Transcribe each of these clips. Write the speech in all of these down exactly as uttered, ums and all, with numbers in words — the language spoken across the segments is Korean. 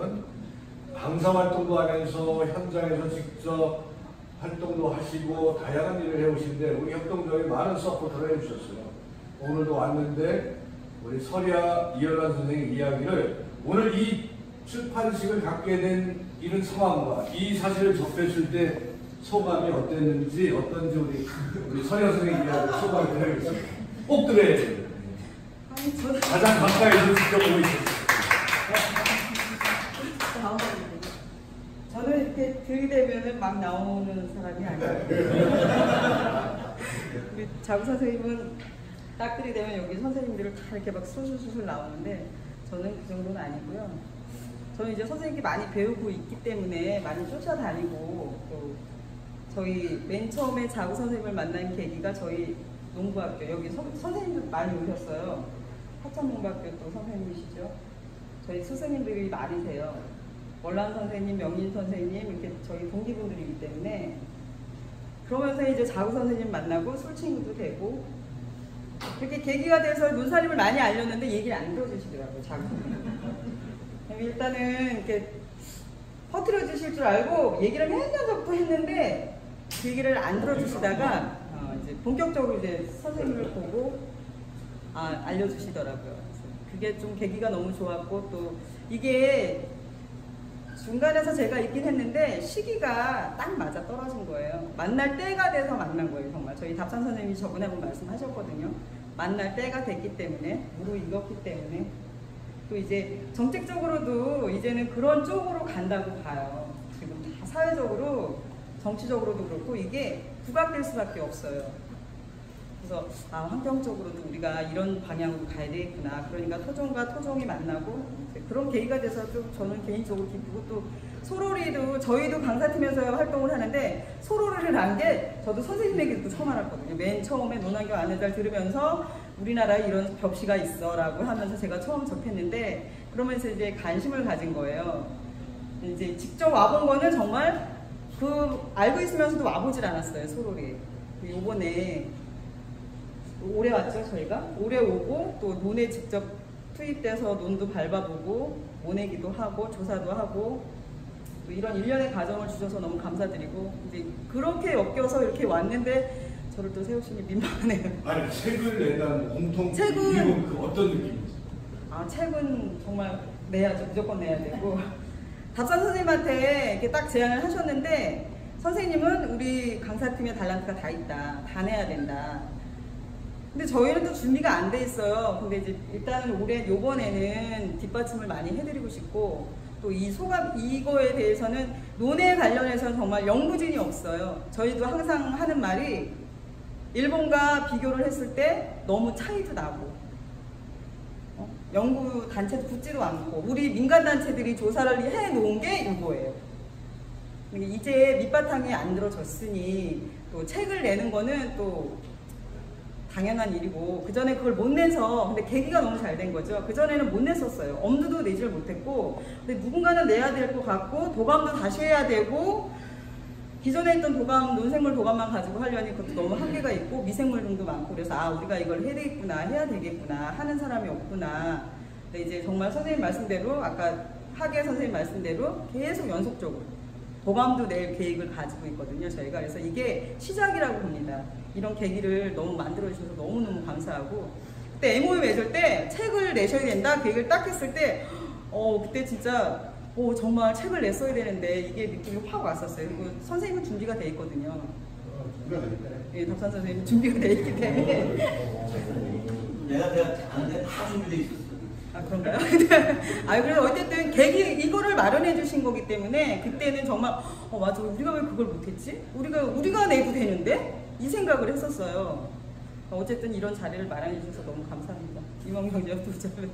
뭐냐면 강사 활동도 하면서 현장에서 직접 활동도 하시고 다양한 일을 해오신데 우리 협동조합에 많은 서포트를 해주셨어요. 오늘도 왔는데 우리 설야 이열관 선생님 이야기를 오늘 이 출판식을 갖게 된 이런 상황과 이 사실을 접했을 때 소감이 어땠는지 어떤지 우리 우리 설야 선생님 이야기 소감을 드리겠습니다. 꼭 들어야 돼요. 가장 가까이서 직접 보고 있었어요. 저는 이렇게 들이대면은 막 나오는 사람이 아니에요. 우리 자구 선생님은 딱 들이대면 여기 선생님들을 다 이렇게 막 술술술 나오는데 저는 그 정도는 아니고요. 저는 이제 선생님께 많이 배우고 있기 때문에 많이 쫓아다니고 또 저희 맨 처음에 자구 선생님을 만난 계기가 저희 농구학교 여기 서, 선생님들 많이 오셨어요. 하천농구학교 또 선생님이시죠. 저희 스승님들이 많으세요. 월란 선생님, 명인 선생님 이렇게 저희 동기분들이기 때문에 그러면서 이제 자구 선생님 만나고 술 친구도 되고 그렇게 계기가 돼서 눈살림을 많이 알렸는데 얘기를 안 들어주시더라고요. 자구 선생님. 일단은 이렇게 퍼뜨려 주실 줄 알고 얘기를 몇 년 전부터 했는데 그 얘기를 안 들어주시다가 어 이제 본격적으로 이제 선생님을 보고 아, 알려주시더라고요. 그게 좀 계기가 너무 좋았고 또 이게 중간에서 제가 있긴 했는데 시기가 딱 맞아 떨어진 거예요. 만날 때가 돼서 만난 거예요. 정말 저희 답산 선생님이 저번에 한번 말씀하셨거든요. 만날 때가 됐기 때문에 무르익었기 때문에 또 이제 정책적으로도 이제는 그런 쪽으로 간다고 봐요. 지금 다 사회적으로 정치적으로도 그렇고 이게 부각될 수밖에 없어요. 그래서 아, 환경적으로도 우리가 이런 방향으로 가야 되겠구나. 그러니까 토종과 토종이 만나고 그런 계기가 돼서 좀 저는 개인적으로 기쁘고 또 소로리도 저희도 강사팀에서 활동을 하는데 소로리를 한 게 저도 선생님에게도 처음 알았거든요. 맨 처음에 논환경 안내달 들으면서 우리나라에 이런 벽시가 있어 라고 하면서 제가 처음 접했는데 그러면서 이제 관심을 가진 거예요. 이제 직접 와본 거는 정말 그 알고 있으면서도 와보질 않았어요. 소로리. 요번에 올해 왔죠 저희가? 올해 오고 또 논에 직접 투입돼서 논도 밟아보고 모내기도 하고 조사도 하고 또 이런 일련의 과정을 주셔서 너무 감사드리고 이제 그렇게 엮여서 이렇게 왔는데 저를 또 세우시니 민망하네요. 아니 책을 낸다는 공통 책은 그 어떤 느낌이죠? 아 책은 정말 내야죠. 무조건 내야 되고 답산 선생님한테 이렇게 딱 제안을 하셨는데 선생님은 우리 강사팀에 달란트가 다 있다. 다 내야 된다. 근데 저희는 또 준비가 안 돼 있어요. 근데 이제 일단은 올해 요번에는 뒷받침을 많이 해드리고 싶고 또 이 소감 이거에 대해서는 논에 관련해서는 정말 영무진이 없어요. 저희도 항상 하는 말이 일본과 비교를 했을 때 너무 차이도 나고 어? 연구 단체도 붙지도 않고 우리 민간 단체들이 조사를 해 놓은 게 이거예요. 이제 밑바탕이 안 들어졌으니 또 책을 내는 거는 또 당연한 일이고 그 전에 그걸 못 내서 근데 계기가 너무 잘 된 거죠. 그 전에는 못 냈었어요. 엄두도 내지를 못했고 근데 누군가는 내야 될 것 같고 도감도 다시 해야 되고 기존에 있던 도감 논생물 도감만 가지고 하려니 그것도 너무 한계가 있고 미생물 등도 많고 그래서 아 우리가 이걸 해야 되겠구나 해야 되겠구나 하는 사람이 없구나. 근데 이제 정말 선생님 말씀대로 아까 하계 선생님 말씀대로 계속 연속적으로 도감도 낼 계획을 가지고 있거든요. 저희가 그래서 이게 시작이라고 봅니다. 이런 계기를 너무 만들어주셔서 너무너무 감사하고 그때 엠오유 맺을 때 책을 내셔야 된다 계획을 딱 했을 때 어 그때 진짜 어 정말 책을 냈어야 되는데 이게 느낌이 확 왔었어요. 그리고 선생님은 준비가 돼 있거든요. 어, 준비가 돼 있네. 예, 답산 선생님은 준비가 돼 있기 때문에 내가 내가 아는데 다 준비돼 있었어. 아 그런가요? 아 그래서 어쨌든 계기 이거를 마련해 주신 거기 때문에 그때는 정말 어 맞아 우리가 왜 그걸 못했지? 우리가 우리가 내도 되는데 이 생각을 했었어요. 어쨌든 이런 자리를 마련해 주셔서 너무 감사합니다. 이몽경 여투자를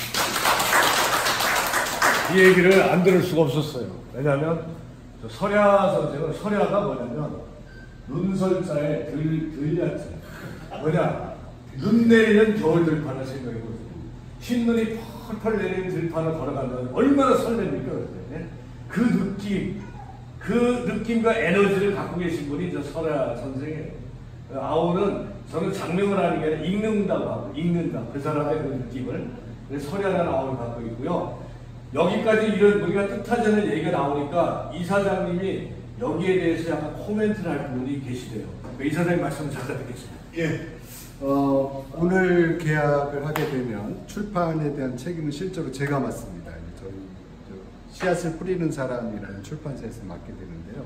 이 얘기를 안 들을 수가 없었어요. 왜냐하면 저 설야 선생은 설야가 뭐냐면 눈설자에 들 들야자 뭐냐 눈 내리는 겨울 들판을 생각해보세요. 흰눈이 펄펄 내리는 들판을 걸어가면 얼마나 설렙니까 그때. 그 느낌 그 느낌과 에너지를 갖고 계신 분이 저 설야 선생이에요. 아우는 저는 장명을 하는 게 아니라 읽는다고 하고 읽는다 그 사람의 그 느낌을 설야라는 아우를 갖고 있고요. 여기까지 이런 우리가 뜻하지 않은 얘기가 나오니까 이사장님이 여기에 대해서 약간 코멘트를 할 분이 계시대요. 이사장님 말씀을 잠깐 듣겠습니다. 예. 어, 오늘 계약을 하게 되면 출판에 대한 책임은 실제로 제가 맡습니다. 저희 저 씨앗을 뿌리는 사람이라는 출판사에서 맡게 되는데요.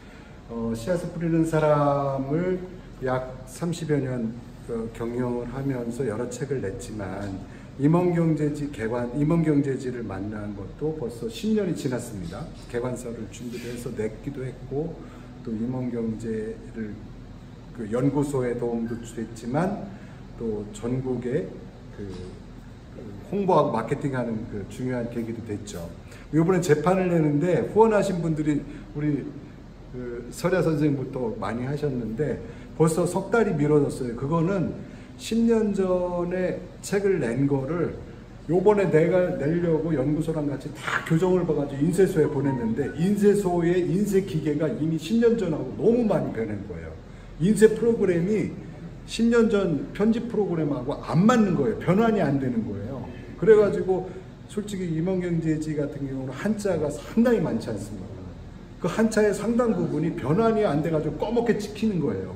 어, 씨앗을 뿌리는 사람을 약 삼십여 년 그, 경영을 하면서 여러 책을 냈지만 임원경제지 개관, 임원경제지를 만난 것도 벌써 십 년이 지났습니다. 개관서를 준비도 해서 냈기도 했고 또 임원경제를 그 연구소의 도움도 됐지만 또 전국에 그 홍보하고 마케팅하는 그 중요한 계기도 됐죠. 이번에 재판을 내는데 후원하신 분들이 우리 그 설야 선생님부터 많이 하셨는데 벌써 석 달이 미뤄졌어요. 그거는 십 년 전에 책을 낸 거를 요번에 내가 내려고 연구소랑 같이 다 교정을 봐가지고 인쇄소에 보냈는데 인쇄소의 인쇄 기계가 이미 십 년 전하고 너무 많이 변한 거예요. 인쇄 프로그램이 십 년 전 편집 프로그램하고 안 맞는 거예요. 변환이 안 되는 거예요. 그래가지고 솔직히 임원경제지 같은 경우는 한자가 상당히 많지 않습니까? 그 한자의 상당 부분이 변환이 안 돼가지고 꺼멓게 찍히는 거예요.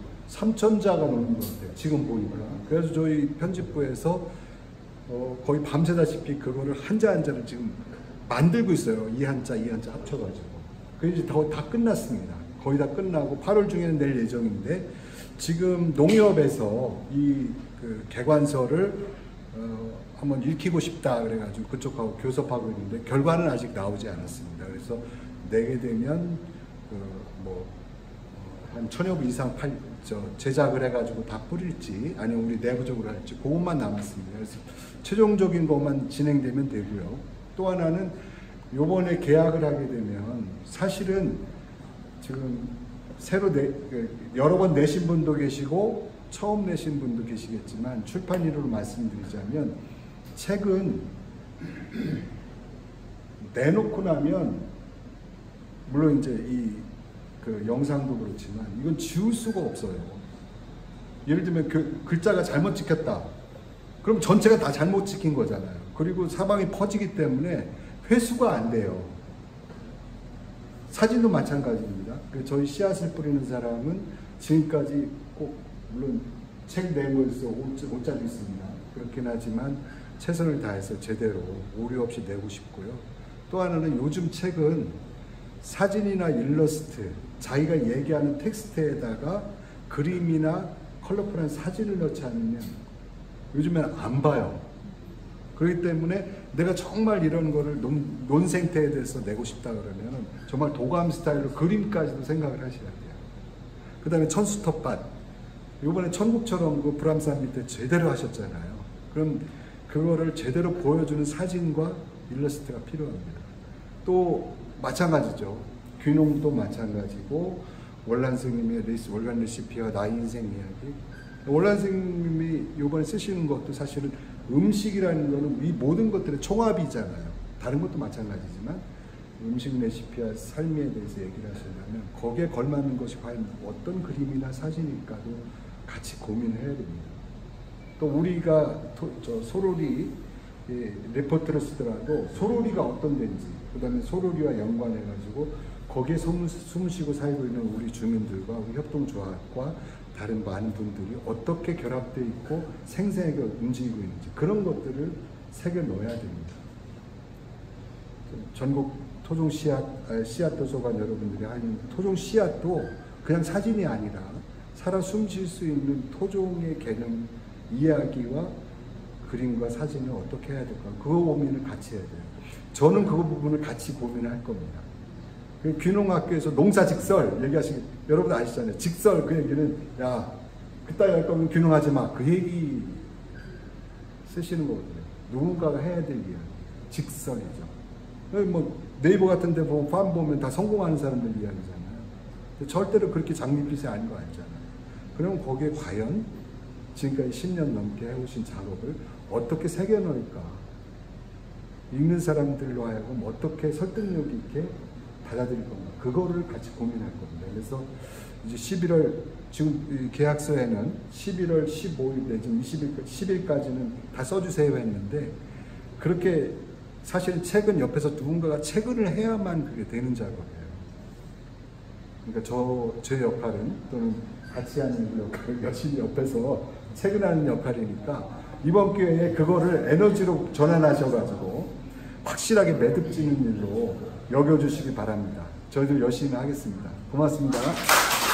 삼천 자가 넘는 것 같아요. 지금 보니까. 그래서 저희 편집부에서 어 거의 밤새다시피 그거를 한자 한자를 지금 만들고 있어요. 이 한자, 이 한자 합쳐가지고. 그게 이제 다, 다 끝났습니다. 거의 다 끝나고 팔월 중에는 낼 예정인데 지금 농협에서 이 그 개관서를 어 한번 읽히고 싶다 그래가지고 그쪽하고 교섭하고 있는데 결과는 아직 나오지 않았습니다. 그래서 내게 되면 그뭐 한 천여 부 이상 팔, 저 제작을 해가지고 다 뿌릴지 아니면 우리 내부적으로 할지 그것만 남았습니다. 그래서 최종적인 것만 진행되면 되고요. 또 하나는 요번에 계약을 하게 되면 사실은 지금 새로 내, 여러 번 내신 분도 계시고 처음 내신 분도 계시겠지만 출판인으로 말씀드리자면 책은 내놓고 나면 물론 이제 이 그 영상도 그렇지만 이건 지울 수가 없어요. 예를 들면 그 글자가 잘못 찍혔다. 그럼 전체가 다 잘못 찍힌 거잖아요. 그리고 사방이 퍼지기 때문에 회수가 안 돼요. 사진도 마찬가지입니다. 저희 씨앗을 뿌리는 사람은 지금까지 꼭 물론 책 내고서 옷자도 있습니다. 그렇긴 하지만 최선을 다해서 제대로 오류 없이 내고 싶고요. 또 하나는 요즘 책은 사진이나 일러스트, 자기가 얘기하는 텍스트에다가 그림이나 컬러풀한 사진을 넣지 않으면 요즘에는 안 봐요. 그렇기 때문에 내가 정말 이런 거를 논, 논생태에 대해서 내고 싶다 그러면 정말 도감 스타일로 그림까지도 생각을 하셔야 돼요. 그 다음에 천수텃밭. 이번에 천국처럼 그 불암산 밑에 제대로 하셨잖아요. 그럼 그거를 제대로 보여주는 사진과 일러스트가 필요합니다. 또 마찬가지죠. 귀농도 마찬가지고 월란 스님의 레시, 월간 레시피와 나의 인생 이야기. 월란 스님이 이번에 쓰시는 것도 사실은 음식이라는 거는 이 모든 것들의 총합이잖아요. 다른 것도 마찬가지지만 음식 레시피와 삶에 대해서 얘기를 하시려면 거기에 걸맞는 것이 과연 어떤 그림이나 사진일까도 같이 고민해야 됩니다. 또 우리가 토, 저 소로리 예, 레포트를 쓰더라도 소로리가 어떤 데인지 그 다음에 소로리와 연관해가지고 거기에 숨, 숨 쉬고 살고 있는 우리 주민들과 우리 협동조합과 다른 많은 분들이 어떻게 결합되어 있고 생생하게 움직이고 있는지 그런 것들을 새겨 넣어야 됩니다. 전국 토종 씨앗, 씨앗 도서관 여러분들이 하는 토종 씨앗도 그냥 사진이 아니라 살아 숨쉴 수 있는 토종의 개념, 이야기와 그림과 사진을 어떻게 해야 될까? 그거 고민을 같이 해야 돼요. 저는 그 부분을 같이 고민을 할 겁니다. 그 귀농학교에서 농사직설 얘기하시기 여러분 아시잖아요. 직설 그 얘기는 야 그따위 할 거면 귀농하지 마. 그 얘기 쓰시는 거거든요. 누군가가 해야 될 이야기. 직설이죠. 뭐 네이버 같은 데 보면 판 보면 다 성공하는 사람들 이야기잖아요. 절대로 그렇게 장밋빛이 아닌 거 알잖아요. 그럼 거기에 과연 지금까지 십 년 넘게 해오신 작업을 어떻게 새겨넣을까? 읽는 사람들로 하여금 어떻게 설득력 있게 받아들일 건가? 그거를 같이 고민할 겁니다. 그래서 이제 십일월, 지금 계약서에는 십일월 십오일 내지 이십 일, 십 일까지는 다 써주세요 했는데, 그렇게 사실 책은 옆에서 누군가가 체크를 해야만 그게 되는 작업이에요. 그러니까 저, 제 역할은 또는 같이 하는 역할을 열심히 옆에서 체크하는 역할이니까 이번 기회에 그거를 에너지로 전환하셔가지고 확실하게 매듭 짓는 일로 여겨주시기 바랍니다. 저희들 열심히 하겠습니다. 고맙습니다.